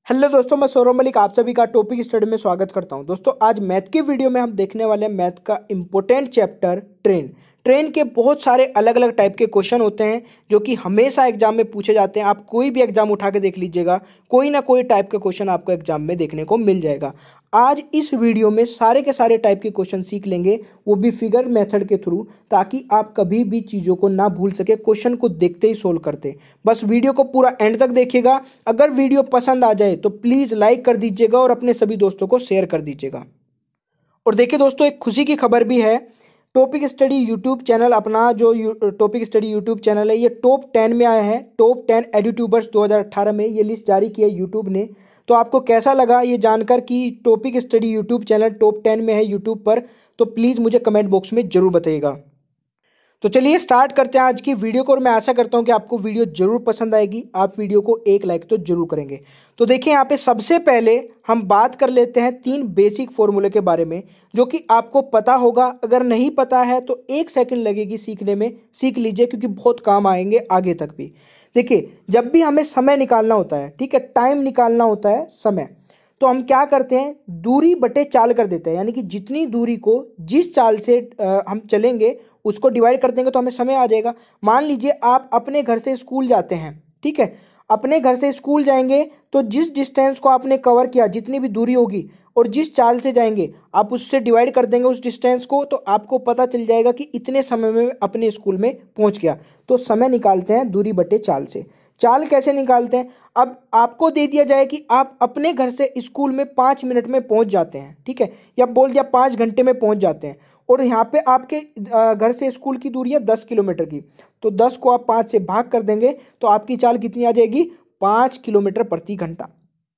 Hello दोस्तों, मैं सौरभ मलिक आप सभी का टॉपिक स्टडी में स्वागत करता हूं। दोस्तों आज मैथ की वीडियो में हम देखने वाले हैं मैथ का इम्पोर्टेंट चैप्टर ट्रेन। ट्रेन के बहुत सारे अलग अलग टाइप के क्वेश्चन होते हैं जो कि हमेशा एग्जाम में पूछे जाते हैं। आप कोई भी एग्जाम उठा के देख लीजिएगा, कोई ना कोई टाइप के क्वेश्चन आपको एग्जाम में देखने को मिल जाएगा। आज इस वीडियो में सारे के सारे टाइप के क्वेश्चन सीख लेंगे, वो भी फिगर मेथड के थ्रू, ताकि आप कभी भी चीज़ों को ना भूल सके, क्वेश्चन को देखते ही सोल्व करते। बस वीडियो को पूरा एंड तक देखिएगा। अगर वीडियो पसंद आ जाए तो प्लीज़ लाइक कर दीजिएगा और अपने सभी दोस्तों को शेयर कर दीजिएगा। और देखिए दोस्तों, एक खुशी की खबर भी है। टॉपिक स्टडी यूट्यूब चैनल, अपना जो टॉपिक स्टडी यूट्यूब चैनल है, ये टॉप 10 में आया है। टॉप 10 एडयूट्यूबर्स 2018 में ये लिस्ट जारी की है यूट्यूब ने। तो आपको कैसा लगा ये जानकर कि topic study YouTube channel top 10 में है यूट्यूब पर? तो प्लीज़ मुझे कमेंट बॉक्स में ज़रूर बताइएगा। तो चलिए स्टार्ट करते हैं आज की वीडियो को, और मैं आशा करता हूं कि आपको वीडियो जरूर पसंद आएगी। आप वीडियो को एक लाइक तो जरूर करेंगे। तो देखिए यहाँ पे सबसे पहले हम बात कर लेते हैं 3 बेसिक फॉर्मूले के बारे में, जो कि आपको पता होगा। अगर नहीं पता है तो 1 सेकंड लगेगी सीखने में, सीख लीजिए क्योंकि बहुत काम आएंगे आगे तक भी। देखिए जब भी हमें समय निकालना होता है, ठीक है, टाइम निकालना होता है, समय, तो हम क्या करते हैं, दूरी बटे चाल कर देते हैं। यानी कि जितनी दूरी को जिस चाल से हम चलेंगे उसको डिवाइड कर देंगे तो हमें समय आ जाएगा। मान लीजिए आप अपने घर से स्कूल जाते हैं, ठीक है, अपने घर से स्कूल जाएंगे तो जिस डिस्टेंस को आपने कवर किया, जितनी भी दूरी होगी, और जिस चाल से जाएंगे आप उससे डिवाइड कर देंगे उस डिस्टेंस को, तो आपको पता चल जाएगा कि इतने समय में अपने स्कूल में पहुंच गया। तो समय निकालते हैं दूरी बटे चाल से। चाल कैसे निकालते हैं? अब आपको दे दिया जाए कि आप अपने घर से स्कूल में 5 मिनट में पहुंच जाते हैं, ठीक है, या बोल दिया 5 घंटे में पहुंच जाते हैं, और यहाँ पे आपके घर से स्कूल की दूरी है 10 किलोमीटर की। तो 10 को आप 5 से भाग कर देंगे तो आपकी चाल कितनी आ जाएगी? 5 किलोमीटर प्रति घंटा।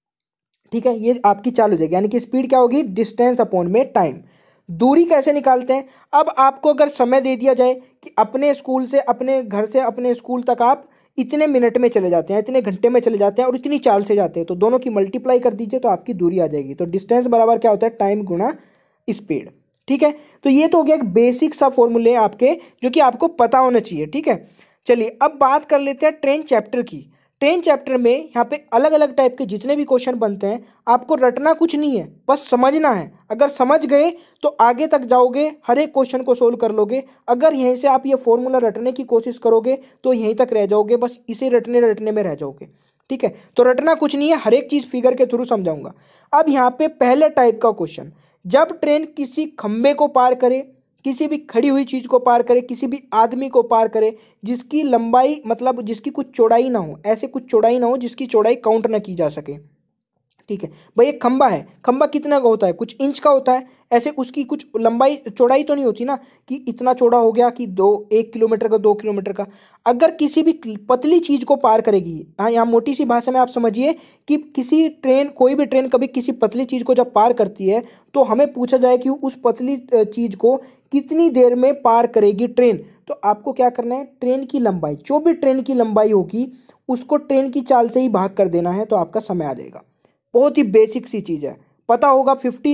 ठीक है, ये आपकी चाल हो जाएगी। यानी कि स्पीड क्या होगी? डिस्टेंस अपॉन में टाइम। दूरी कैसे निकालते हैं? अब आपको अगर समय दे दिया जाए कि अपने स्कूल से, अपने घर से अपने स्कूल तक आप इतने मिनट में चले जाते हैं, इतने घंटे में चले जाते हैं और इतनी चाल से जाते हैं, तो दोनों की मल्टीप्लाई कर दीजिए तो आपकी दूरी आ जाएगी। तो डिस्टेंस बराबर क्या होता है? टाइम गुणा स्पीड। ठीक है, तो ये तो हो गया एक बेसिक सा फॉर्मूले आपके, जो कि आपको पता होना चाहिए। ठीक है, चलिए अब बात कर लेते हैं ट्रेन चैप्टर की। ट्रेन चैप्टर में यहाँ पे अलग अलग टाइप के जितने भी क्वेश्चन बनते हैं, आपको रटना कुछ नहीं है, बस समझना है। अगर समझ गए तो आगे तक जाओगे, हर एक क्वेश्चन को सोल्व कर लोगे। अगर यहीं से आप ये फॉर्मूला रटने की कोशिश करोगे तो यहीं तक रह जाओगे, बस इसे रटने रटने में रह जाओगे। ठीक है, तो रटना कुछ नहीं है, हर एक चीज़ फिगर के थ्रू समझाऊंगा। अब यहाँ पे पहले टाइप का क्वेश्चन, जब ट्रेन किसी खंबे को पार करे, किसी भी खड़ी हुई चीज को पार करे, किसी भी आदमी को पार करे, जिसकी लंबाई मतलब जिसकी कुछ चौड़ाई ना हो, ऐसे कुछ चौड़ाई ना हो जिसकी चौड़ाई काउंट ना की जा सके। ठीक है भाई, एक खंबा है, खंबा कितना का होता है? कुछ इंच का होता है। ऐसे उसकी कुछ लंबाई चौड़ाई तो नहीं होती ना कि इतना चौड़ा हो गया कि 1 किलोमीटर का, 2 किलोमीटर का। अगर किसी भी पतली चीज को पार करेगी, हाँ यहाँ मोटी सी भाषा में आप समझिए कि किसी ट्रेन, कोई भी ट्रेन कभी किसी पतली चीज को जब पार करती है तो हमें पूछा जाए कि उस पतली चीज को कितनी देर में पार करेगी ट्रेन। तो आपको क्या करना है, ट्रेन की लंबाई, जो भी ट्रेन की लंबाई होगी उसको ट्रेन की चाल से ही भाग कर देना है, तो आपका समय आ जाएगा। बहुत ही बेसिक सी चीज़ है, पता होगा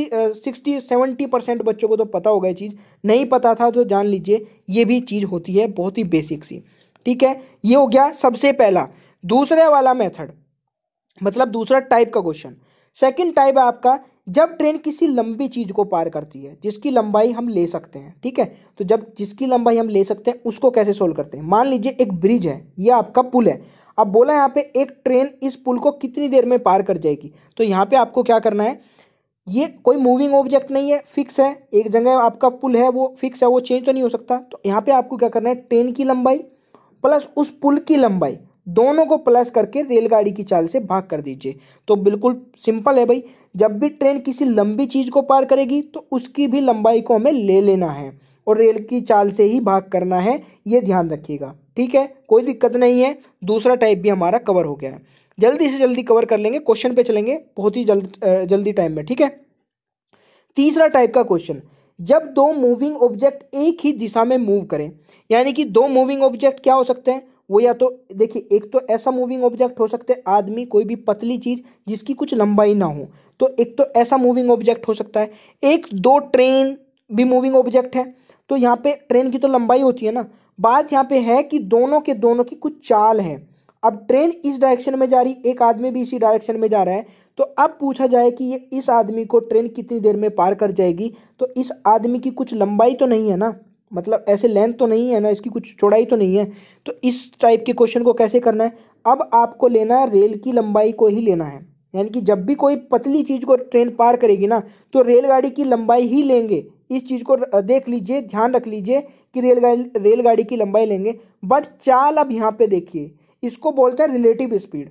50-60-70% बच्चों को तो पता होगा ये चीज़। नहीं पता था तो जान लीजिए ये भी चीज़ होती है, बहुत ही बेसिक सी। ठीक है, ये हो गया सबसे पहला। दूसरे वाला मेथड, मतलब दूसरा टाइप का क्वेश्चन, सेकंड टाइप है आपका, जब ट्रेन किसी लंबी चीज को पार करती है जिसकी लंबाई हम ले सकते हैं। ठीक है, तो जब जिसकी लंबाई हम ले सकते हैं उसको कैसे सोल्व करते हैं? मान लीजिए एक ब्रिज है, ये आपका पुल है। अब बोला यहाँ पे एक ट्रेन इस पुल को कितनी देर में पार कर जाएगी। तो यहाँ पे आपको क्या करना है, ये कोई मूविंग ऑब्जेक्ट नहीं है, फिक्स है, एक जगह आपका पुल है वो फिक्स है, वो चेंज तो नहीं हो सकता। तो यहाँ पे आपको क्या करना है, ट्रेन की लंबाई प्लस उस पुल की लंबाई, दोनों को प्लस करके रेलगाड़ी की चाल से भाग कर दीजिए। तो बिल्कुल सिंपल है भाई, जब भी ट्रेन किसी लंबी चीज को पार करेगी तो उसकी भी लंबाई को हमें ले लेना है और रेल की चाल से ही भाग करना है, ये ध्यान रखिएगा। ठीक है, कोई दिक्कत नहीं है। दूसरा टाइप भी हमारा कवर हो गया है, जल्दी से जल्दी कवर कर लेंगे, क्वेश्चन पे चलेंगे बहुत ही जल्दी टाइम में। ठीक है, तीसरा टाइप का क्वेश्चन, जब दो मूविंग ऑब्जेक्ट एक ही दिशा में मूव करें। यानी कि दो मूविंग ऑब्जेक्ट क्या हो सकते हैं, वो या तो देखिए, एक तो ऐसा मूविंग ऑब्जेक्ट हो सकते हैं आदमी, कोई भी पतली चीज जिसकी कुछ लंबाई ना हो, तो एक तो ऐसा मूविंग ऑब्जेक्ट हो सकता है। एक दो ट्रेन भी मूविंग ऑब्जेक्ट है, तो यहाँ पे ट्रेन की तो लंबाई होती है ना, बात यहाँ पे है कि दोनों के दोनों की कुछ चाल है। अब ट्रेन इस डायरेक्शन में जा रही, एक आदमी भी इसी डायरेक्शन में जा रहा है, तो अब पूछा जाए कि ये इस आदमी को ट्रेन कितनी देर में पार कर जाएगी, तो इस आदमी की कुछ लंबाई तो नहीं है ना, मतलब ऐसे लेंथ तो नहीं है ना, इसकी कुछ चौड़ाई तो नहीं है। तो इस टाइप के क्वेश्चन को कैसे करना है, अब आपको लेना है रेल की लंबाई को ही लेना है, यानी कि जब भी कोई पतली चीज़ को ट्रेन पार करेगी ना तो रेलगाड़ी की लंबाई ही लेंगे। इस चीज़ को देख लीजिए, ध्यान रख लीजिए कि रेलगाड़ी की लंबाई लेंगे। बट चाल अब यहाँ पे देखिए, इसको बोलते हैं रिलेटिव स्पीड।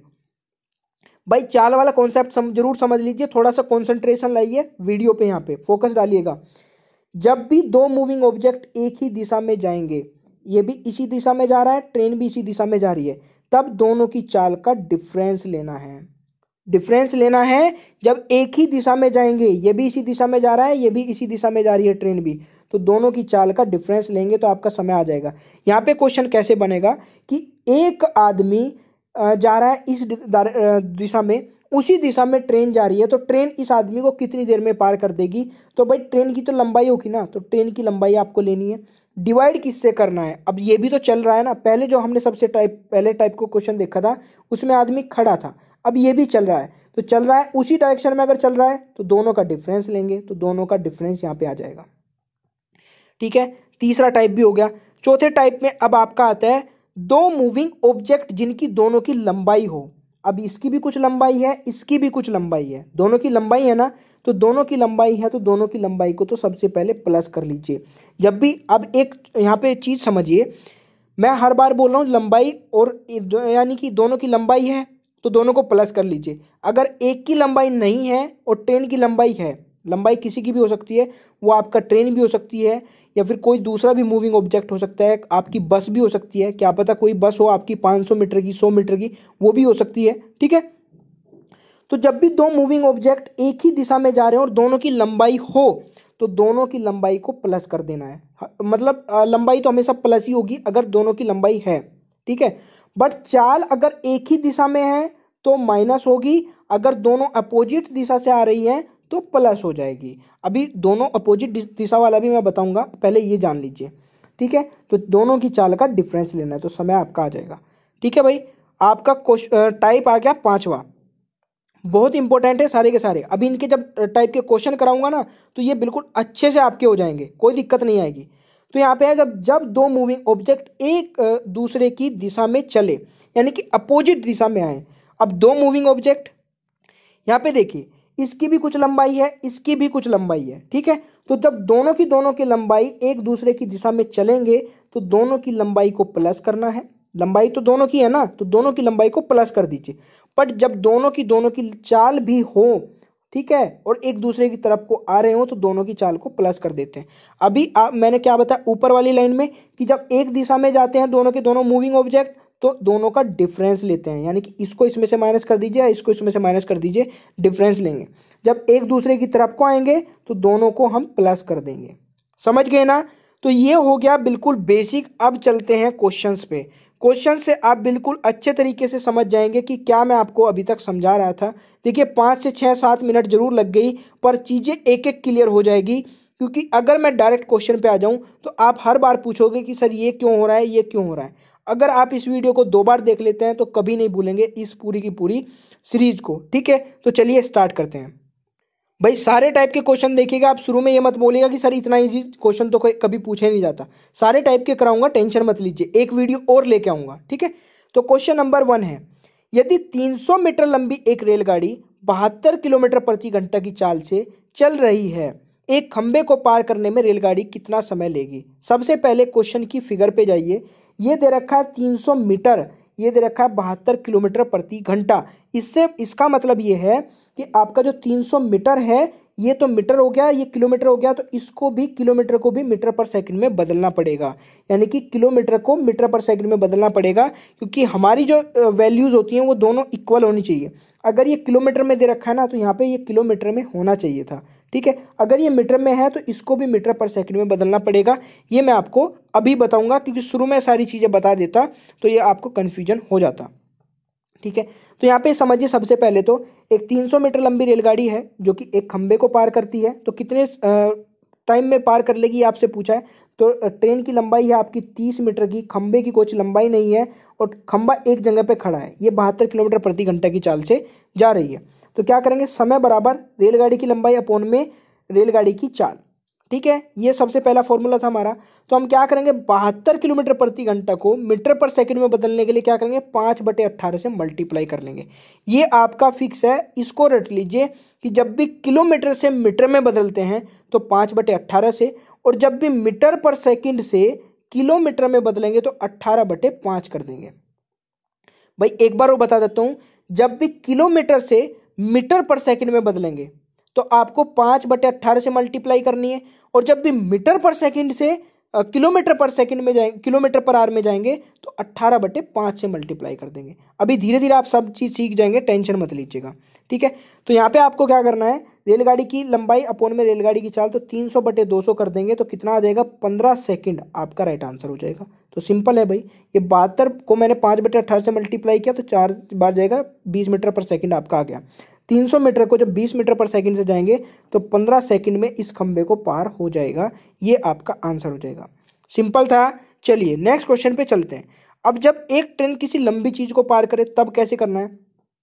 भाई चाल वाला कॉन्सेप्ट जरूर समझ लीजिए, थोड़ा सा कॉन्सेंट्रेशन लाइए वीडियो पे, यहाँ पे फोकस डालिएगा। जब भी दो मूविंग ऑब्जेक्ट एक ही दिशा में जाएंगे, ये भी इसी दिशा में जा रहा है, ट्रेन भी इसी दिशा में जा रही है, तब दोनों की चाल का डिफरेंस लेना है। डिफरेंस लेना है जब एक ही दिशा में जाएंगे, ये भी इसी दिशा में जा रहा है, ये भी इसी दिशा में जा रही है ट्रेन भी, तो दोनों की चाल का डिफरेंस लेंगे तो आपका समय आ जाएगा। यहाँ पे क्वेश्चन कैसे बनेगा कि एक आदमी जा रहा है इस दिशा में, उसी दिशा में ट्रेन जा रही है, तो ट्रेन इस आदमी को कितनी देर में पार कर देगी। तो भाई ट्रेन की तो लंबाई होगी ना, तो ट्रेन की लंबाई आपको लेनी है। डिवाइड किससे करना है, अब ये भी तो चल रहा है ना, पहले जो हमने पहले टाइप को क्वेश्चन देखा था उसमें आदमी खड़ा था, अब ये भी चल रहा है, तो चल रहा है उसी डायरेक्शन में अगर चल रहा है तो दोनों का डिफरेंस लेंगे, तो दोनों का डिफरेंस यहाँ पे आ जाएगा। ठीक है, तीसरा टाइप भी हो गया। चौथे टाइप में अब आपका आता है दो मूविंग ऑब्जेक्ट जिनकी दोनों की लंबाई हो। अब इसकी भी कुछ लंबाई है, इसकी भी कुछ लंबाई है, दोनों की लंबाई है ना, तो दोनों की लंबाई है, तो दोनों की लंबाई को तो सबसे पहले प्लस कर लीजिए। जब भी, अब एक यहाँ पे चीज़ समझिए, मैं हर बार बोल रहा हूँ लंबाई, और यानी कि दोनों की लंबाई है तो दोनों को प्लस कर लीजिए। अगर एक की लंबाई नहीं है और ट्रेन की लंबाई है, लंबाई किसी की भी हो सकती है, वो आपका ट्रेन भी हो सकती है या फिर कोई दूसरा भी मूविंग ऑब्जेक्ट हो सकता है, आपकी बस भी हो सकती है, क्या पता कोई बस हो आपकी 500 मीटर की, 100 मीटर की, वो भी हो सकती है। ठीक है, तो जब भी दो मूविंग ऑब्जेक्ट एक ही दिशा में जा रहे हैं और दोनों की लंबाई हो, तो दोनों की लंबाई को प्लस कर देना है। मतलब लंबाई तो हमेशा प्लस ही होगी अगर दोनों की लंबाई है। ठीक है, बट चाल अगर एक ही दिशा में है तो माइनस होगी, अगर दोनों अपोजिट दिशा से आ रही है तो प्लस हो जाएगी। अभी दोनों अपोजिट दिशा वाला भी मैं बताऊंगा, पहले ये जान लीजिए। ठीक है, तो दोनों की चाल का डिफरेंस लेना है, तो समय आपका आ जाएगा। ठीक है भाई, आपका टाइप आ गया पांचवा, बहुत इंपॉर्टेंट है सारे के सारे। अभी इनके जब टाइप के क्वेश्चन कराऊंगा ना तो ये बिल्कुल अच्छे से आपके हो जाएंगे, कोई दिक्कत नहीं आएगी। तो यहाँ पे है जब जब दो मूविंग ऑब्जेक्ट एक दूसरे की दिशा में चले, यानी कि अपोजिट दिशा में आए। अब दो मूविंग ऑब्जेक्ट, यहाँ पे देखिए, इसकी भी कुछ लंबाई है, इसकी भी कुछ लंबाई है। ठीक है, तो जब दोनों की लंबाई एक दूसरे की दिशा में चलेंगे तो दोनों की लंबाई को प्लस करना है। लंबाई तो दोनों की है ना, तो दोनों की लंबाई को प्लस कर दीजिए। बट जब दोनों की चाल भी हो, ठीक है, और एक दूसरे की तरफ को आ रहे हो, तो दोनों की चाल को प्लस कर देते हैं। अभी मैंने क्या बताया ऊपर वाली लाइन में कि जब एक दिशा में जाते हैं दोनों के दोनों मूविंग ऑब्जेक्ट, तो दोनों का डिफरेंस लेते हैं, यानी कि इसको इसमें से माइनस कर दीजिए, इसको इसमें से माइनस कर दीजिए, डिफरेंस लेंगे। जब एक दूसरे की तरफ को आएंगे तो दोनों को हम प्लस कर देंगे। समझ गए ना, तो ये हो गया बिल्कुल बेसिक। अब चलते हैं क्वेश्चंस पे। क्वेश्चन से आप बिल्कुल अच्छे तरीके से समझ जाएंगे कि क्या मैं आपको अभी तक समझा रहा था। देखिए 5 से 6-7 मिनट जरूर लग गई, पर चीज़ें एक एक क्लियर हो जाएगी, क्योंकि अगर मैं डायरेक्ट क्वेश्चन पे आ जाऊं तो आप हर बार पूछोगे कि सर ये क्यों हो रहा है, ये क्यों हो रहा है। अगर आप इस वीडियो को 2 बार देख लेते हैं तो कभी नहीं भूलेंगे इस पूरी की पूरी सीरीज को। ठीक है, तो चलिए स्टार्ट करते हैं। भाई सारे टाइप के क्वेश्चन देखिएगा, आप शुरू में ये मत बोलिएगा कि सर इतना इजी क्वेश्चन तो कभी पूछे नहीं जाता। सारे टाइप के कराऊंगा, टेंशन मत लीजिए, एक वीडियो और लेके आऊंगा। ठीक है, तो क्वेश्चन नंबर 1 है, यदि 300 मीटर लंबी एक रेलगाड़ी 72 किलोमीटर प्रति घंटा की चाल से चल रही है, एक खंबे को पार करने में रेलगाड़ी कितना समय लेगी। सबसे पहले क्वेश्चन की फिगर पे जाइए, ये दे रखा है 300 मीटर, ये दे रखा है 72 किलोमीटर प्रति घंटा। इससे इसका मतलब ये है कि आपका जो 300 मीटर है ये तो मीटर हो गया, ये किलोमीटर हो गया, तो इसको भी किलोमीटर को भी मीटर पर सेकंड में बदलना पड़ेगा, यानी कि किलोमीटर को मीटर पर सेकंड में बदलना पड़ेगा, क्योंकि हमारी जो वैल्यूज़ होती हैं वो दोनों इक्वल होनी चाहिए। अगर ये किलोमीटर में दे रखा है ना तो यहाँ पे ये किलोमीटर में होना चाहिए था। ठीक है, अगर ये मीटर में है तो इसको भी मीटर पर सेकंड में बदलना पड़ेगा। ये मैं आपको अभी बताऊंगा, क्योंकि शुरू में सारी चीज़ें बता देता तो ये आपको कन्फ्यूजन हो जाता। ठीक है, तो यहाँ पे समझिए, सबसे पहले तो एक 300 मीटर लंबी रेलगाड़ी है जो कि एक खंबे को पार करती है, तो कितने टाइम में पार कर लेगी आपसे पूछा है। तो ट्रेन की लंबाई है आपकी 30 मीटर की, खंबे की कुछ लंबाई नहीं है और खंबा एक जगह पे खड़ा है, ये 72 किलोमीटर प्रति घंटा की चाल से जा रही है। तो क्या करेंगे, समय बराबर रेलगाड़ी की लंबाई अपॉन में रेलगाड़ी की चाल। ठीक है, ये सबसे पहला फॉर्मूला था हमारा। तो हम क्या करेंगे, 72 किलोमीटर प्रति घंटा को मीटर पर सेकंड में बदलने के लिए क्या करेंगे, 5/18 से मल्टीप्लाई कर लेंगे। ये आपका फिक्स है, इसको रट लीजिए कि जब भी किलोमीटर से मीटर में बदलते हैं तो 5/18 से, और जब भी मीटर पर सेकंड से किलोमीटर में बदलेंगे तो 18/5 कर देंगे। भाई एक बार वो बता देता हूं, जब भी किलोमीटर से मीटर पर सेकंड में बदलेंगे तो आपको 5/18 से मल्टीप्लाई करनी है, और जब भी मीटर पर सेकंड से किलोमीटर पर सेकंड में जाएंगे, किलोमीटर पर आवर में जाएंगे तो 18/5 से मल्टीप्लाई कर देंगे। अभी धीरे धीरे आप सब चीज़ सीख जाएंगे, टेंशन मत लीजिएगा। ठीक है, तो यहाँ पे आपको क्या करना है, रेलगाड़ी की लंबाई अपॉन में रेलगाड़ी की चाल, तो 300/200 कर देंगे तो कितना आ जाएगा, 15 सेकंड आपका राइट आंसर हो जाएगा। तो सिंपल है भाई, ये 72 को मैंने 5/18 से मल्टीप्लाई किया तो 4 बार जाएगा, 20 मीटर पर सेकंड आपका आ गया। 300 मीटर को जब 20 मीटर पर सेकंड से जाएंगे तो 15 सेकंड में इस खंबे को पार हो जाएगा, ये आपका आंसर हो जाएगा। सिंपल था। चलिए नेक्स्ट क्वेश्चन पे चलते हैं। अब जब एक ट्रेन किसी लंबी चीज को पार करे तब कैसे करना है।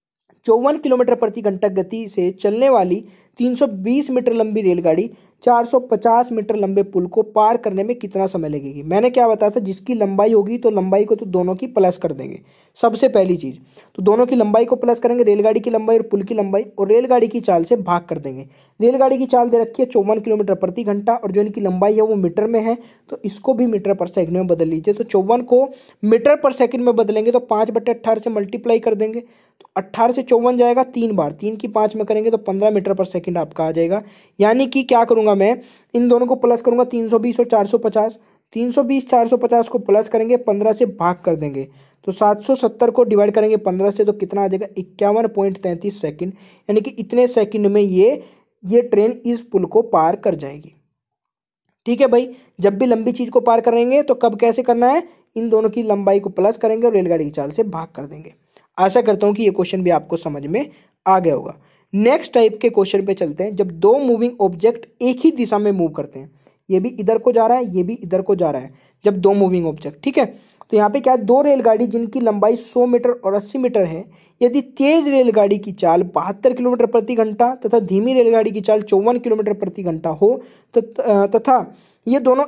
54 किलोमीटर प्रति घंटा गति से चलने वाली 320 मीटर लंबी रेलगाड़ी 450 मीटर लंबे पुल को पार करने में कितना समय लगेगी। मैंने क्या बताया था, जिसकी लंबाई होगी तो लंबाई को तो दोनों की प्लस कर देंगे। सबसे पहली चीज तो दोनों की लंबाई को प्लस करेंगे, रेलगाड़ी की लंबाई और पुल की लंबाई, और रेलगाड़ी की चाल से भाग कर देंगे। रेलगाड़ी की चाल दे रखी है 54 किलोमीटर प्रति घंटा और जो इनकी लंबाई है वो मीटर में है, तो इसको भी मीटर पर सेकंड में बदल लीजिए। तो 54 को मीटर पर सेकंड में बदलेंगे तो 5/18 से मल्टीप्लाई कर देंगे, तो 18 से 54 जाएगा 3 बार, 3 की 5 में करेंगे तो 15 मीटर पर सेकंड आपका आ जाएगा। यानी कि क्या करूंगा मैं, इन दोनों को प्लस करूंगा, 320 और 450, 320 450 को प्लस करेंगे, 15 से भाग कर देंगे तो 770 को डिवाइड करेंगे 15 से तो कितना आ जाएगा, 51.33 सेकंड। यानी कि इतने सेकंड में ये ट्रेन इस पुल को पार कर जाएगी। ठीक है भाई, जब भी लंबी चीज को पार करेंगे तो कब कैसे करना है, इन दोनों की लंबाई को प्लस करेंगे और रेलगाड़ी की चाल से भाग कर देंगे। आशा करता हूं कि ये क्वेश्चन भी आपको समझ में आ गया होगा। नेक्स्ट टाइप के क्वेश्चन पे चलते हैं। जब दो मूविंग ऑब्जेक्ट एक ही दिशा में मूव करते हैं, ये भी इधर को जा रहा है, ये भी इधर को जा रहा है, जब दो मूविंग ऑब्जेक्ट, ठीक है, तो यहाँ पे क्या है, दो रेलगाड़ी जिनकी लंबाई 100 मीटर और 80 मीटर है, यदि तेज रेलगाड़ी की चाल 72 किलोमीटर प्रति घंटा तथा धीमी रेलगाड़ी की चाल 54 किलोमीटर प्रति घंटा हो तथा ये दोनों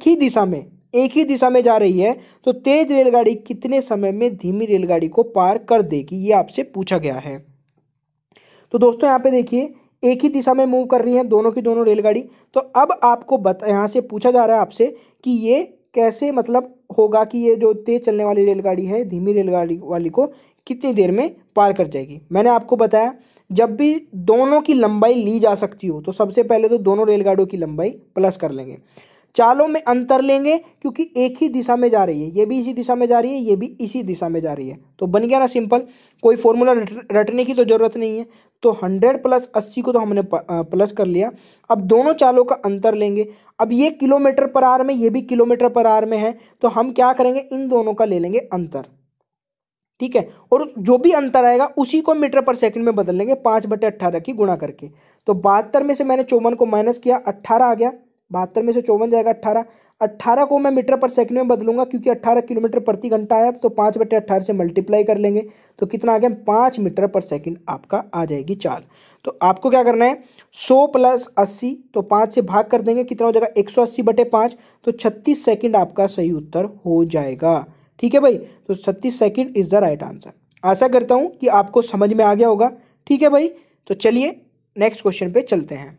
एक ही दिशा में जा रही है, तो तेज रेलगाड़ी कितने समय में धीमी रेलगाड़ी को पार कर देगी, ये आपसे पूछा गया है। तो दोस्तों यहाँ पे देखिए, एक ही दिशा में मूव कर रही है दोनों की दोनों रेलगाड़ी। तो अब आपको यहाँ से पूछा जा रहा है आपसे कि ये कैसे मतलब होगा कि ये जो तेज चलने वाली रेलगाड़ी है धीमी रेलगाड़ी वाली को कितनी देर में पार कर जाएगी। मैंने आपको बताया, जब भी दोनों की लंबाई ली जा सकती हो तो सबसे पहले तो दोनों रेलगाड़ियों की लंबाई प्लस कर लेंगे, चालों में अंतर लेंगे क्योंकि एक ही दिशा में जा रही है, ये भी इसी दिशा में जा रही है, ये भी इसी दिशा में जा रही है, तो बन गया ना सिंपल, कोई फॉर्मूला रटने की तो जरूरत नहीं है। तो 100 + 80 को तो हमने प्लस कर लिया। अब दोनों चालों का अंतर लेंगे, अब ये किलोमीटर पर आवर में, ये भी किलोमीटर पर आवर में है, तो हम क्या करेंगे, इन दोनों का ले लेंगे अंतर, ठीक है, और जो भी अंतर आएगा उसी को मीटर पर सेकंड में बदल लेंगे 5/18 की गुणा करके। तो 72 में से मैंने 54 को माइनस किया, 18 आ गया, 72 में से 54 जाएगा 18, 18 को मैं मीटर पर सेकंड में बदलूंगा क्योंकि 18 किलोमीटर प्रति घंटा आया, तो 5/18 से मल्टीप्लाई कर लेंगे तो कितना आ गया, 5 मीटर पर सेकंड आपका आ जाएगी चाल। तो आपको क्या करना है, 100 + 80 तो 5 से भाग कर देंगे, कितना हो जाएगा 180/5, तो 36 सेकंड आपका सही उत्तर हो जाएगा। ठीक है भाई, तो 36 second is the right answer. आशा करता हूं कि आपको समझ में आ गया होगा। ठीक है भाई, तो चलिए नेक्स्ट क्वेश्चन पे चलते हैं।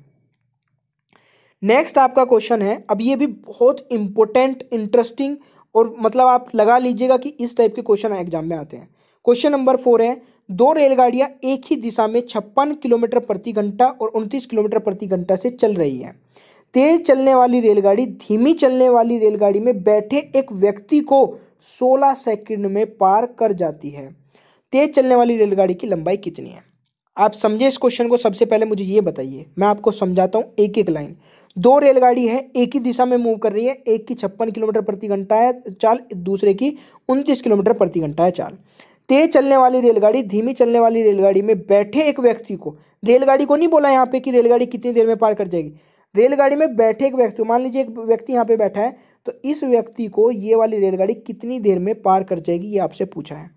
नेक्स्ट आपका क्वेश्चन है, अब ये भी बहुत इंपॉर्टेंट, इंटरेस्टिंग और मतलब आप लगा लीजिएगा कि इस टाइप के क्वेश्चन एग्जाम में आते हैं। क्वेश्चन नंबर 4 है, दो रेलगाड़ियां एक ही दिशा में 56 किलोमीटर प्रति घंटा और 29 किलोमीटर प्रति घंटा से चल रही है। तेज चलने वाली रेलगाड़ी धीमी चलने वाली रेलगाड़ी में बैठे एक व्यक्ति को 16 सेकंड में पार कर जाती है। तेज चलने वाली रेलगाड़ी की लंबाई कितनी है। आप समझे इस क्वेश्चन को। सबसे पहले मुझे ये बताइए, मैं आपको समझाता हूँ एक एक लाइन। दो रेलगाड़ी है, एक ही दिशा में मूव कर रही है, एक की 56 किलोमीटर प्रति घंटा है चाल, दूसरे की 29 किलोमीटर प्रति घंटा है चाल। तेज चलने वाली रेलगाड़ी धीमी चलने वाली रेलगाड़ी में बैठे एक व्यक्ति को, रेलगाड़ी को नहीं बोला यहाँ पे कि रेलगाड़ी कितनी देर में पार कर जाएगी, रेलगाड़ी में बैठे एक व्यक्ति, मान लीजिए एक व्यक्ति यहाँ पे बैठा है, तो इस व्यक्ति को ये वाली रेलगाड़ी कितनी देर में पार कर जाएगी, ये आपसे पूछा है।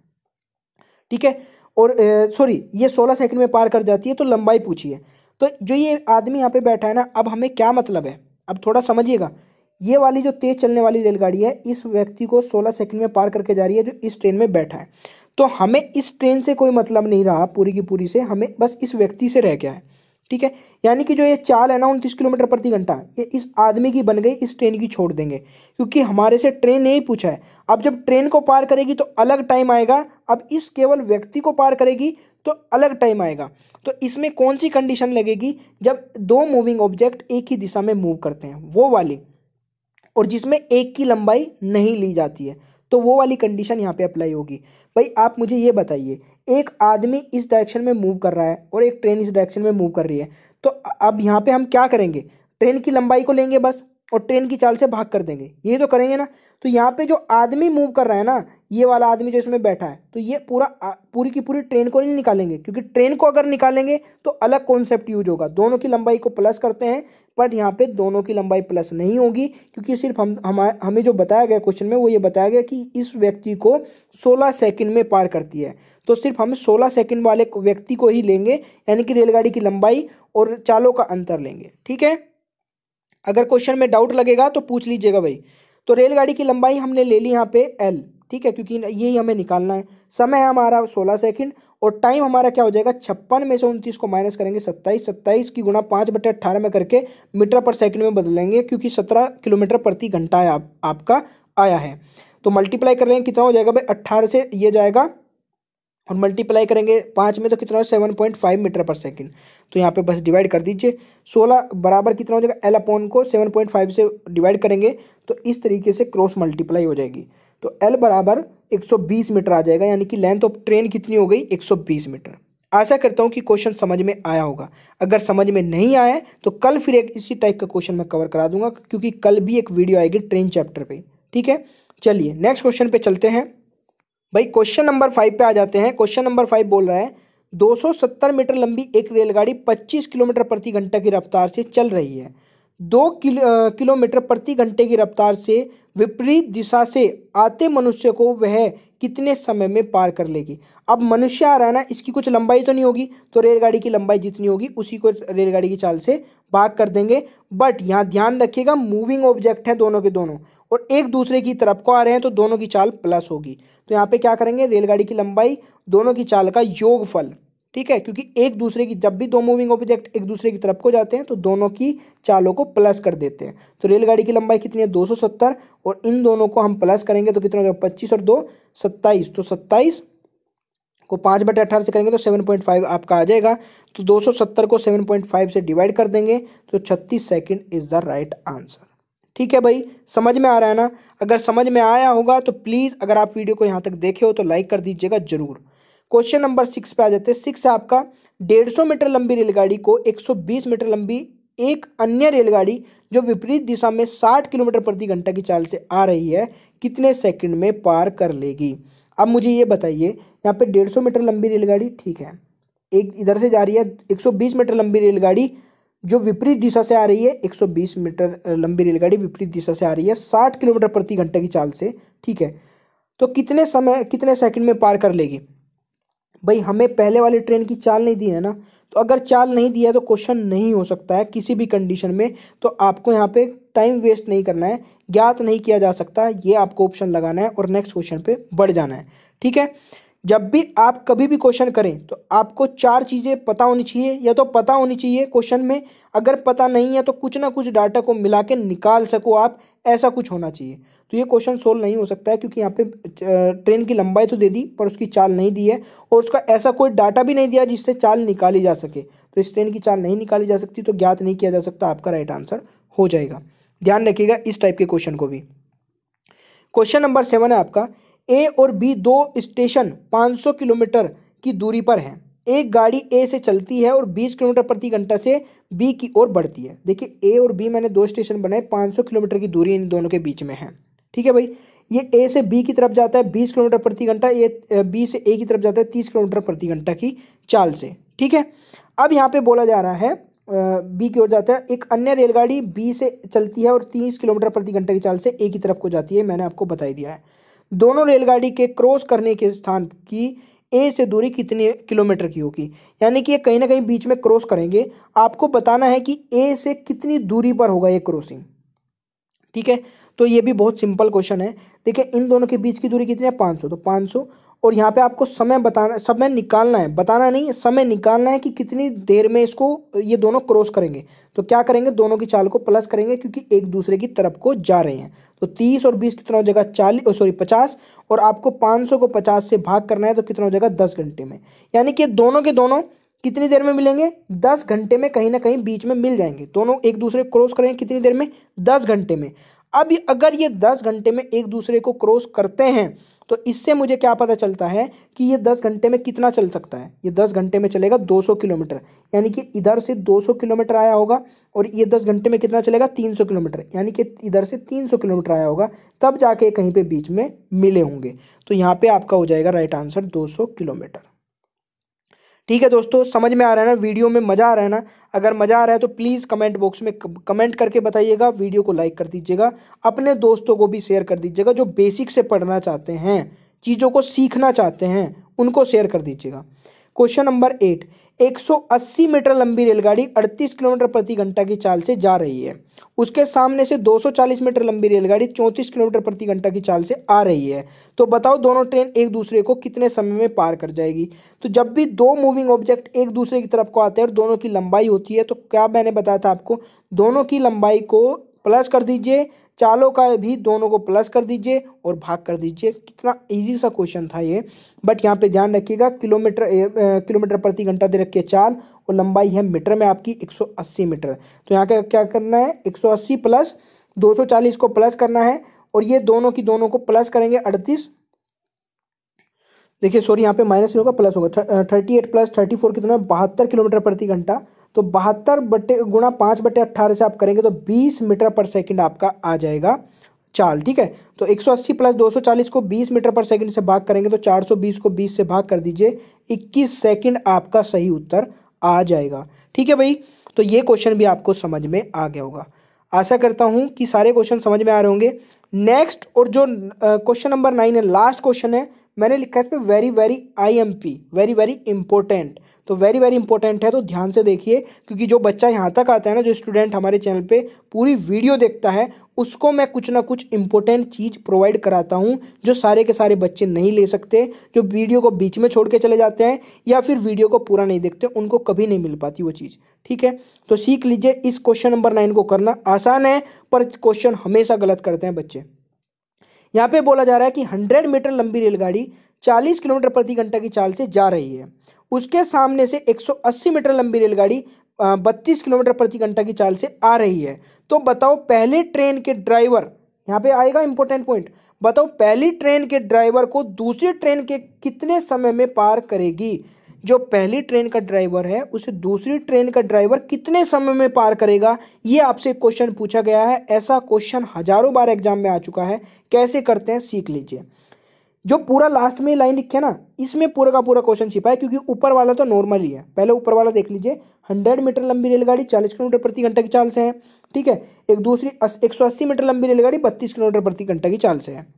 ठीक है, और सॉरी, ये 16 सेकंड में पार कर जाती है, तो लंबाई पूछी है। तो जो ये आदमी यहाँ पे बैठा है ना, अब हमें क्या मतलब है, अब थोड़ा समझिएगा। ये वाली जो तेज चलने वाली रेलगाड़ी है, इस व्यक्ति को 16 सेकंड में पार करके जा रही है, जो इस ट्रेन में बैठा है। तो हमें इस ट्रेन से कोई मतलब नहीं रहा पूरी की पूरी से, हमें बस इस व्यक्ति से रह गया है। ठीक है, यानी कि जो ये चाल है ना 29 किलोमीटर प्रति घंटा, ये इस आदमी की बन गई, इस ट्रेन की छोड़ देंगे, क्योंकि हमारे से ट्रेन ने ही पूछा है। अब जब ट्रेन को पार करेगी तो अलग टाइम आएगा, अब इस केवल व्यक्ति को पार करेगी तो अलग टाइम आएगा। तो इसमें कौन सी कंडीशन लगेगी, जब दो मूविंग ऑब्जेक्ट एक ही दिशा में मूव करते हैं, वो वाली, और जिसमें एक की लंबाई नहीं ली जाती है, तो वो वाली कंडीशन यहाँ पे अप्लाई होगी। भाई आप मुझे ये बताइए, एक आदमी इस डायरेक्शन में मूव कर रहा है और एक ट्रेन इस डायरेक्शन में मूव कर रही है, तो अब यहाँ पे हम क्या करेंगे, ट्रेन की लंबाई को लेंगे बस और ट्रेन की चाल से भाग कर देंगे, ये तो करेंगे ना। तो यहाँ पे जो आदमी मूव कर रहा है ना, ये वाला आदमी जो इसमें बैठा है, तो ये पूरी की पूरी ट्रेन को नहीं निकालेंगे, क्योंकि ट्रेन को अगर निकालेंगे तो अलग कॉन्सेप्ट यूज होगा, दोनों की लंबाई को प्लस करते हैं, बट यहाँ पे दोनों की लंबाई प्लस नहीं होगी, क्योंकि सिर्फ हमें जो बताया गया क्वेश्चन में, वो ये बताया गया कि इस व्यक्ति को 16 सेकंड में पार करती है, तो सिर्फ हम 16 सेकंड वाले व्यक्ति को ही लेंगे, यानी कि रेलगाड़ी की लंबाई और चालों का अंतर लेंगे। ठीक है, अगर क्वेश्चन में डाउट लगेगा तो पूछ लीजिएगा भाई। तो रेलगाड़ी की लंबाई हमने ले ली यहाँ पे L, ठीक है, क्योंकि यही हमें निकालना है। समय है हमारा 16 सेकंड, और टाइम हमारा क्या हो जाएगा, 56 में से 29 को माइनस करेंगे 27, 27 की गुणा 5/18 में करके मीटर पर सेकंड में बदलेंगे, क्योंकि 17 किलोमीटर प्रति घंटा आपका आया है। तो मल्टीप्लाई कर लेंगे, कितना हो जाएगा भाई, 18 से ये जाएगा और मल्टीप्लाई करेंगे 5 में, तो कितना हो, 7.5 मीटर पर सेकंड। तो यहाँ पे बस डिवाइड कर दीजिए, 16 बराबर कितना हो जाएगा, L अपॉन को 7.5 से डिवाइड करेंगे, तो इस तरीके से क्रॉस मल्टीप्लाई हो जाएगी। तो L बराबर 120 मीटर आ जाएगा, यानी कि लेंथ ऑफ ट्रेन कितनी हो गई, 120 मीटर। आशा करता हूँ कि क्वेश्चन समझ में आया होगा। अगर समझ में नहीं आया है तो कल फिर एक इसी टाइप का क्वेश्चन मैं कवर करा दूंगा, क्योंकि कल भी एक वीडियो आएगी ट्रेन चैप्टर पे। ठीक है, चलिए नेक्स्ट क्वेश्चन पे चलते हैं। भाई क्वेश्चन नंबर 5 पे आ जाते हैं। क्वेश्चन नंबर 5 बोल रहा है 270 मीटर लंबी एक रेलगाड़ी 25 किलोमीटर प्रति घंटा की रफ्तार से चल रही है। 2 किलोमीटर प्रति घंटे की रफ्तार से विपरीत दिशा से आते मनुष्य को वह कितने समय में पार कर लेगी। अब मनुष्य आ रहा है ना, इसकी कुछ लंबाई तो नहीं होगी, तो रेलगाड़ी की लंबाई जितनी होगी उसी को रेलगाड़ी की चाल से भाग कर देंगे। बट यहाँ ध्यान रखिएगा, मूविंग ऑब्जेक्ट है दोनों के दोनों, और एक दूसरे की तरफ को आ रहे हैं, तो दोनों की चाल प्लस होगी। तो यहाँ पे क्या करेंगे, रेलगाड़ी की लंबाई दोनों की चाल का योगफल। ठीक है, क्योंकि एक दूसरे की, जब भी दो मूविंग ऑब्जेक्ट एक दूसरे की तरफ को जाते हैं तो दोनों की चालों को प्लस कर देते हैं। तो रेलगाड़ी की लंबाई कितनी है, 270, और इन दोनों को हम प्लस करेंगे तो कितना हो जाएगा, 25 और 2 27। तो 27 को 5/18 से करेंगे तो 7.5 आपका आ जाएगा। तो 270 को 7.5 से डिवाइड कर देंगे तो 36 second is the right answer. ठीक है भाई, समझ में आ रहा है ना। अगर समझ में आया होगा तो प्लीज़, अगर आप वीडियो को यहाँ तक देखे हो तो लाइक कर दीजिएगा जरूर। क्वेश्चन नंबर 6 पे आ जाते हैं। 6 है आपका, 150 मीटर लंबी रेलगाड़ी को 120 मीटर लंबी एक अन्य रेलगाड़ी जो विपरीत दिशा में 60 किलोमीटर प्रति घंटा की चाल से आ रही है कितने सेकंड में पार कर लेगी। अब मुझे ये बताइए, यहाँ पे 150 मीटर लंबी रेलगाड़ी, ठीक है, एक इधर से जा रही है। 120 मीटर लंबी रेलगाड़ी जो विपरीत दिशा से आ रही है, 120 मीटर लंबी रेलगाड़ी विपरीत दिशा से आ रही है 60 किलोमीटर प्रति घंटे की चाल से। ठीक है, तो कितने सेकंड में पार कर लेगी। भाई हमें पहले वाली ट्रेन की चाल नहीं दी है ना, तो अगर चाल नहीं दिया है तो क्वेश्चन नहीं हो सकता है किसी भी कंडीशन में। तो आपको यहाँ पे टाइम वेस्ट नहीं करना है, ज्ञात नहीं किया जा सकता, ये आपको ऑप्शन लगाना है और नेक्स्ट क्वेश्चन पे बढ़ जाना है। ठीक है, जब भी आप कभी भी क्वेश्चन करें तो आपको 4 चीज़ें पता होनी चाहिए, या तो पता होनी चाहिए क्वेश्चन में, अगर पता नहीं है तो कुछ ना कुछ डाटा को मिला के निकाल सको आप, ऐसा कुछ होना चाहिए। तो ये क्वेश्चन सोल्व नहीं हो सकता है, क्योंकि यहाँ पे ट्रेन की लंबाई तो दे दी पर उसकी चाल नहीं दी है, और उसका ऐसा कोई डाटा भी नहीं दिया जिससे चाल निकाली जा सके। तो इस ट्रेन की चाल नहीं निकाली जा सकती, तो ज्ञात नहीं किया जा सकता, आपका राइट आंसर हो जाएगा। ध्यान रखिएगा इस टाइप के क्वेश्चन को भी। क्वेश्चन नंबर 7 है आपका, ए और बी दो स्टेशन 500 किलोमीटर की दूरी पर हैं। एक गाड़ी ए से चलती है और 20 किलोमीटर प्रति घंटा से बी की ओर बढ़ती है। देखिए ए और बी मैंने 2 स्टेशन बनाए, 500 किलोमीटर की दूरी इन दोनों के बीच में है। ठीक है भाई, ये ए से बी की तरफ जाता है 20 किलोमीटर प्रति घंटा, ये बी से ए की तरफ जाता है 30 किलोमीटर प्रति घंटा की चाल से। ठीक है, अब यहाँ पे बोला जा रहा है बी की ओर जाता है, एक अन्य रेलगाड़ी बी से चलती है और 30 किलोमीटर प्रति घंटे की चाल से ए की तरफ को जाती है, मैंने आपको बता ही दिया है। दोनों रेलगाड़ी के क्रॉस करने के स्थान की ए से दूरी कितने किलोमीटर की होगी, यानी कि ये कहीं ना कहीं बीच में क्रॉस करेंगे, आपको बताना है कि ए से कितनी दूरी पर होगा ये क्रॉसिंग। ठीक है, तो ये भी बहुत सिंपल क्वेश्चन है। देखिए इन दोनों के बीच की दूरी कितनी है, 500, तो 500, और यहाँ पे आपको समय बताना, समय निकालना है, बताना नहीं, समय निकालना है कि कितनी देर में इसको ये दोनों क्रॉस करेंगे। तो क्या करेंगे, दोनों की चाल को प्लस करेंगे क्योंकि एक दूसरे की तरफ को जा रहे हैं। तो 30 और 20 कितना हो जाएगा, 50, और आपको 500 को 50 से भाग करना है तो कितना हो जाएगा, 10 घंटे में। यानी कि दोनों के दोनों कितनी देर में मिलेंगे, 10 घंटे में कहीं ना कहीं बीच में मिल जाएंगे। दोनों एक दूसरे को क्रॉस करेंगे कितनी देर में, 10 घंटे में। अब अगर ये 10 घंटे में एक दूसरे को क्रॉस करते हैं तो इससे मुझे क्या पता चलता है कि ये 10 घंटे में कितना चल सकता है। ये 10 घंटे में चलेगा 200 किलोमीटर, यानी कि इधर से 200 किलोमीटर आया होगा, और ये 10 घंटे में कितना चलेगा, 300 किलोमीटर, यानी कि इधर से 300 किलोमीटर आया होगा, तब जाके कहीं पे बीच में मिले होंगे। तो यहाँ पे आपका हो जाएगा राइट आंसर 200 किलोमीटर। ठीक है दोस्तों, समझ में आ रहा है ना, वीडियो में मज़ा आ रहा है ना। अगर मज़ा आ रहा है तो प्लीज़ कमेंट बॉक्स में कमेंट करके बताइएगा, वीडियो को लाइक कर दीजिएगा, अपने दोस्तों को भी शेयर कर दीजिएगा, जो बेसिक से पढ़ना चाहते हैं, चीज़ों को सीखना चाहते हैं, उनको शेयर कर दीजिएगा। क्वेश्चन नंबर 8, 180 मीटर लंबी रेलगाड़ी 38 किलोमीटर प्रति घंटा की चाल से जा रही है। उसके सामने से 240 मीटर लंबी रेलगाड़ी 34 किलोमीटर प्रति घंटा की चाल से आ रही है। तो बताओ दोनों ट्रेन एक दूसरे को कितने समय में पार कर जाएगी। तो जब भी दो मूविंग ऑब्जेक्ट एक दूसरे की तरफ को आते हैं और दोनों की लंबाई होती है, तो क्या मैंने बताया था आपको, दोनों की लंबाई को प्लस कर दीजिए, चालों का भी दोनों को प्लस कर दीजिए और भाग कर दीजिए। कितना इजी सा क्वेश्चन था ये, बट यहाँ पे ध्यान रखिएगा, किलोमीटर प्रति घंटा दे रखी है चाल, और लंबाई है मीटर में आपकी 180 मीटर। तो यहाँ का क्या करना है, 180 प्लस 240 को प्लस करना है, और ये दोनों की दोनों को प्लस करेंगे 38, देखिए सॉरी यहाँ पे माइनस नहीं होगा, प्लस होगा, 38 प्लस 34 कितना है, 72 किलोमीटर प्रति घंटा। तो 72 बटे गुणा 5/18 से आप करेंगे तो 20 मीटर पर सेकंड आपका आ जाएगा चाल। ठीक है, तो 180 प्लस 240 को 20 मीटर पर सेकंड से भाग करेंगे तो 420 को 20 से भाग कर दीजिए, 21 सेकंड आपका सही उत्तर आ जाएगा। ठीक है भाई, तो ये क्वेश्चन भी आपको समझ में आ गया होगा। आशा करता हूँ कि सारे क्वेश्चन समझ में आ रहे होंगे। नेक्स्ट, और जो क्वेश्चन नंबर 9 है, लास्ट क्वेश्चन है, मैंने लिखा है इस पर very very IMP, very very important. तो वेरी वेरी इंपॉर्टेंट है, तो ध्यान से देखिए, क्योंकि जो बच्चा यहाँ तक आता है ना, जो स्टूडेंट हमारे चैनल पे पूरी वीडियो देखता है, उसको मैं कुछ ना कुछ इंपॉर्टेंट चीज़ प्रोवाइड कराता हूँ, जो सारे के सारे बच्चे नहीं ले सकते, जो वीडियो को बीच में छोड़ के चले जाते हैं या फिर वीडियो को पूरा नहीं देखते, उनको कभी नहीं मिल पाती वो चीज़। ठीक है, तो सीख लीजिए, इस क्वेश्चन नंबर 9 को करना आसान है, पर क्वेश्चन हमेशा गलत करते हैं बच्चे। यहाँ पे बोला जा रहा है कि 100 मीटर लंबी रेलगाड़ी 40 किलोमीटर प्रति घंटा की चाल से जा रही है। उसके सामने से 180 मीटर लंबी रेलगाड़ी 32 किलोमीटर प्रति घंटा की चाल से आ रही है। तो बताओ पहले ट्रेन के ड्राइवर, यहाँ पे आएगा इंपॉर्टेंट पॉइंट, बताओ पहली ट्रेन के ड्राइवर को दूसरी ट्रेन के कितने समय में पार करेगी। जो पहली ट्रेन का ड्राइवर है उसे दूसरी ट्रेन का ड्राइवर कितने समय में पार करेगा, ये आपसे क्वेश्चन पूछा गया है। ऐसा क्वेश्चन हजारों बार एग्जाम में आ चुका है, कैसे करते हैं सीख लीजिए। जो पूरा लास्ट में लाइन लिखे ना, इसमें पूरा का पूरा क्वेश्चन छिपा है, क्योंकि ऊपर वाला तो नॉर्मल ही है। पहले ऊपर वाला देख लीजिए, 100 मीटर लंबी रेलगाड़ी 40 किलोमीटर प्रति घंटा की चाल से है। ठीक है, एक दूसरी 180 मीटर लंबी रेलगाड़ी 32 किलोमीटर प्रति घंटा की चाल से है,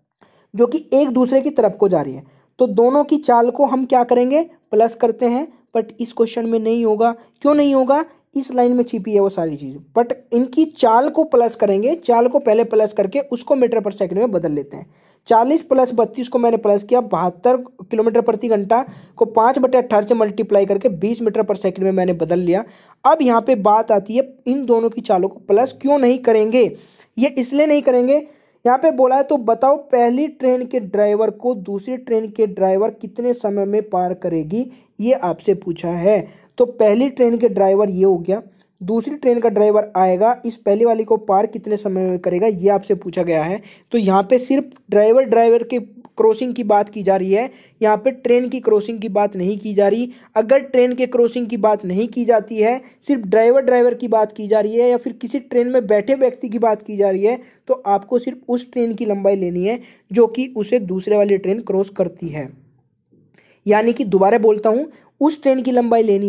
जो कि एक दूसरे की तरफ को जा रही है। तो दोनों की चाल को हम क्या करेंगे, प्लस करते हैं, बट इस क्वेश्चन में नहीं होगा। क्यों नहीं होगा, इस लाइन में छिपी है वो सारी चीज़, बट इनकी चाल को प्लस करेंगे, चाल को पहले प्लस करके उसको मीटर पर सेकंड में बदल लेते हैं। 40 प्लस 32 को मैंने प्लस किया, 72 किलोमीटर प्रति घंटा को 5/18 से मल्टीप्लाई करके 20 मीटर पर सेकंड में मैंने बदल लिया। अब यहाँ पे बात आती है, इन दोनों की चालों को प्लस क्यों नहीं करेंगे, ये इसलिए नहीं करेंगे, यहाँ पे बोला है तो बताओ पहली ट्रेन के ड्राइवर को दूसरी ट्रेन के ड्राइवर कितने समय में पार करेगी, ये आपसे पूछा है। तो पहली ट्रेन के ड्राइवर ये हो गया, दूसरी ट्रेन का ड्राइवर आएगा, इस पहली वाली को पार कितने समय में करेगा, ये आपसे पूछा गया है। तो यहाँ पे सिर्फ ड्राइवर के क्रॉसिंग की बात की जा रही है, यहाँ पे ट्रेन की क्रॉसिंग की बात नहीं की जा रही। अगर ट्रेन के क्रॉसिंग की बात नहीं की जाती है, सिर्फ ड्राइवर की बात की जा रही है, या फिर किसी ट्रेन में बैठे व्यक्ति की बात की जा रही है, तो आपको सिर्फ उस ट्रेन की लंबाई लेनी है जो कि उसे दूसरे वाली ट्रेन क्रॉस करती है। यानी कि दोबारा बोलता हूँ, उस ट्रेन की लंबाई लेनी है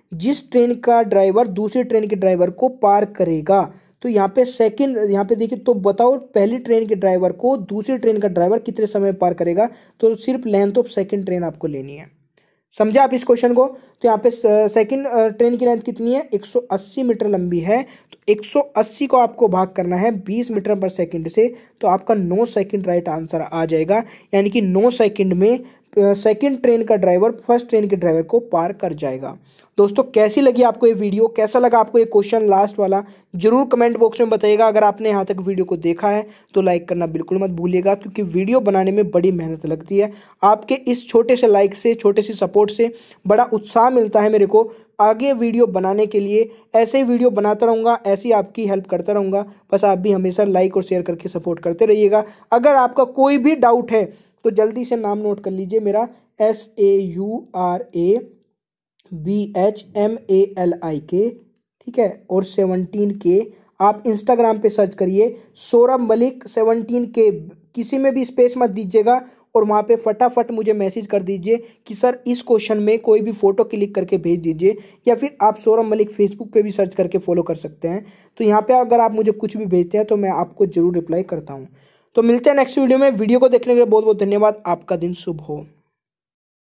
जिस ट्रेन का ड्राइवर दूसरी ट्रेन के ड्राइवर को पार करेगा। तो यहाँ पे सेकंड, यहाँ पे देखिए, तो बताओ पहली ट्रेन के ड्राइवर को दूसरी ट्रेन का ड्राइवर कितने समय में पार करेगा। तो सिर्फ लेंथ ऑफ सेकंड ट्रेन आपको लेनी है। समझे आप इस क्वेश्चन को। तो यहाँ पे सेकंड ट्रेन की लेंथ कितनी है, 180 मीटर लंबी है। तो 180 को आपको भाग करना है 20 मीटर पर सेकंड से, तो आपका 9 सेकंड राइट आंसर आ जाएगा। यानी कि 9 सेकंड में सेकंड ट्रेन का ड्राइवर फर्स्ट ट्रेन के ड्राइवर को पार कर जाएगा। दोस्तों कैसी लगी आपको ये वीडियो, कैसा लगा आपको ये क्वेश्चन लास्ट वाला, जरूर कमेंट बॉक्स में बताइएगा। अगर आपने यहाँ तक वीडियो को देखा है तो लाइक करना बिल्कुल मत भूलिएगा, क्योंकि वीडियो बनाने में बड़ी मेहनत लगती है। आपके इस छोटे से लाइक से, छोटे सी सपोर्ट से बड़ा उत्साह मिलता है मेरे को आगे वीडियो बनाने के लिए। ऐसे ही वीडियो बनाता रहूँगा, ऐसी आपकी हेल्प करता रहूँगा। बस आप भी हमेशा लाइक और शेयर करके सपोर्ट करते रहिएगा। अगर आपका कोई भी डाउट है तो जल्दी से नाम नोट कर लीजिए मेरा, SAURABHMALIK, ठीक है, और 17K। आप इंस्टाग्राम पे सर्च करिए सौरभ मलिक 17K, किसी में भी स्पेस मत दीजिएगा, और वहाँ पे फटाफट मुझे मैसेज कर दीजिए कि सर इस क्वेश्चन में कोई भी फोटो क्लिक करके भेज दीजिए, या फिर आप सौरभ मलिक फेसबुक पे भी सर्च करके फॉलो कर सकते हैं। तो यहाँ पे अगर आप मुझे कुछ भी भेजते हैं तो मैं आपको जरूर रिप्लाई करता हूँ। तो मिलते हैं नेक्स्ट वीडियो में। वीडियो को देखने के लिए बहुत बहुत धन्यवाद। आपका दिन शुभ हो।